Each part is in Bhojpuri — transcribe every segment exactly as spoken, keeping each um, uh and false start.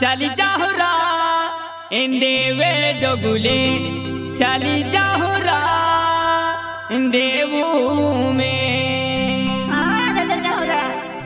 चाली जाहुरा इंदेवे डोगुले चाली जाहुरा इंदेवू में हाँ दादा जाहुरा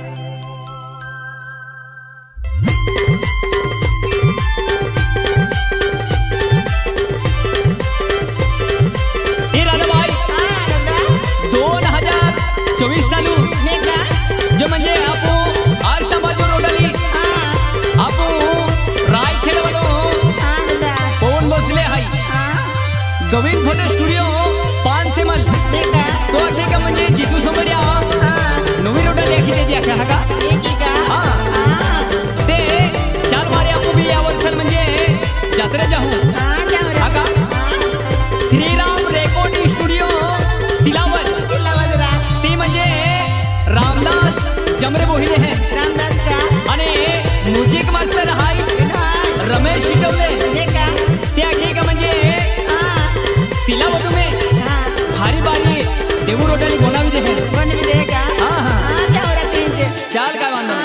ये राधा भाई दोन हजार चोवीस चालू जो म्हणजे आपो आज बाजू रोडली आपो राय खेळवलो कोण बसले हाय गोविंद फोटो स्टुडिओ पान सेमल तो ठीक आहे म्हणजे जितू समोरिया नवी रोड देखी दे का का हां ते चार मारे आपो भी या वर्षन म्हणजे यात्रा जाऊ हां का श्रीराम रेकॉर्डिंग स्टुडिओ सिलावत ती म्हणजे रामदास जमरे बोहिले हैं रामदास का आणि म्युझिक मास्टर हाय रमेश शिटवले त्या ठीक म्हणजे सिलावत में हारी बारी देवू रोडली बोलावी दे बनवी दे का हां हां जाहुरा तीन से चाल काय वांदो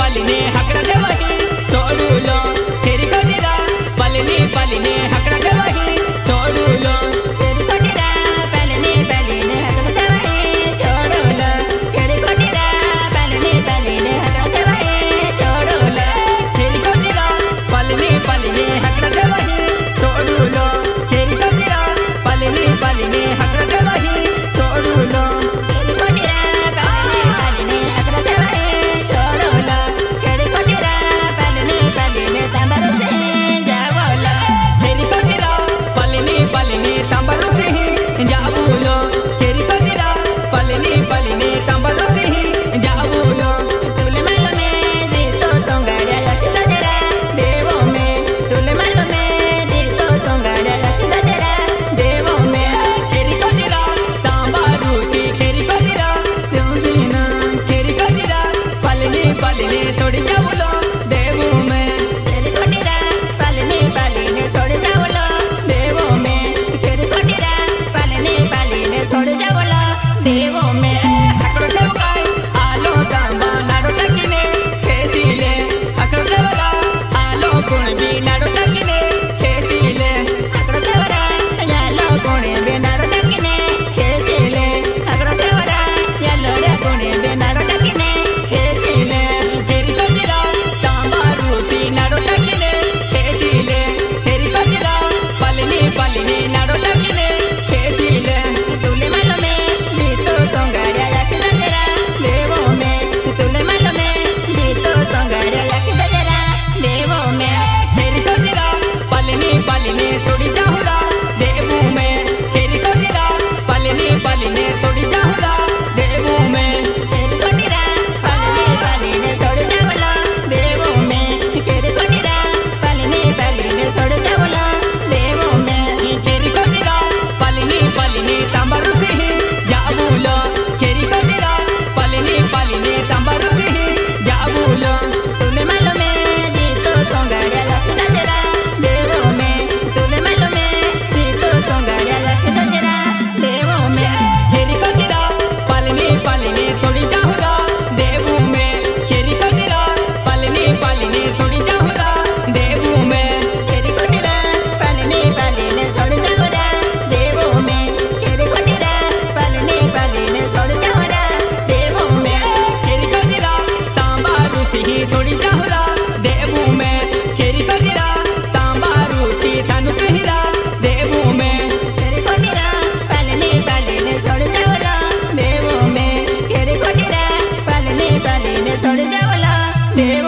पालिने हकड़ा देवही छोड़ूलो तेरी कोटिरा पालिने पालिने हकड़ा देवही छोड़ूलो तेरी कोटिरा पालिने पालिने हकड़ा देवही छोड़ूलो तेरी कोटिरा पालिने पालिने हकड़ा देवही छोड़ूलो तेरी कोटिरा पालिने पालिने हकड़ा देवही छोड़ूलो तेरी कोटिरा पालिने पालिने हकड़ा देवही छोड़ूलो तेरी कोटिरा पालिने पालिने हकड़ा देवही छोड़ूलो तेरी कोटिरा पालिने पालिने तांबर से जावलो तेरी कोटिरा पालिने पालिने तांबर से जावलो तेरी कोटिरा पालिने पालिने तांबर से जावलो तुले मालूम है जी तो सोंगाड़िया रख जरा देवों में तुले मालूम है जी तो सोंगाड़िया रख जरा देवों में तेरी कोटिरा तांबारू की तेरी कोटिरा त्योसीना तेरी कोटिरा पालिने पालिने थोड़ी जावलो देवों में तेरी कोटिरा पालिने पालिने छोड़ जावलो देवों में तेरी कोटिरा पालिने पालिने छोड़ जावलो देवों में अकड़ देवकाय आलो तांबा नाडो टकिने केसीले अकड़ देवला आलो गुण भी नाडो टकिने केसीले अकड़ देवरा यालो कोणे बेनारो टकिने खेचीले अकड़ देवरा यालो रे कोणे बेनारो टकिने खेचीले तेरी कोटिरा तांबारू सी नाडो टकिने केसीले तेरी कोटिरा पालिने पालिने नाडो टकिने केसीले तुले मालूम है जी तो सोंगाड़िया रख जरा देवों में तुले मालूम है जी तो सोंगाड़िया रख जरा देवों में तेरी कोटिरा पालिने पालिने छोड़ी जाहुरा देवों में तेरी कोटिरा पालिने पालिने छोड़ी जाहुरा देवों में तेरी कोटिरा पालिने पालिने छोड़ जावलो देवों में तेरी कोटिरा पालिने पालिने छोड़ जावलो देवों में तेरी कोटिरा पालिने पालिने तांबारू से जाबूलो तेरी कोटिरा पालिने पालिने तांबारू से जाबूलो तुले मालूम है जी तो सोंगाड़िया रख जरा देवों में तुले मालूम है जी तो सोंगाड़िया रख जरा देवों में तेरी कोटिरा पालिने पालिने छोड़ी जाहुरा देवों में तेरी कोटिरा पालिने पालिने छोड़ी जाहुरा देवों में तेरी कोटिरा पालिने पालिने छोड़ जावरा देवों में तेरी कोटिरा पालिने पालिने छोड़ जावरा देवों में तेरी कोटिरा तांबारू सी छोड़ी जाहुरा देवों में तेरी कोटिरा तांबारू सी थानु कहिरा देवों में तेरी कोटिरा पालिने पालिने छोड़ जावला देवों में तेरी कोटिरा पालिने पालिने छोड़ जावला देवों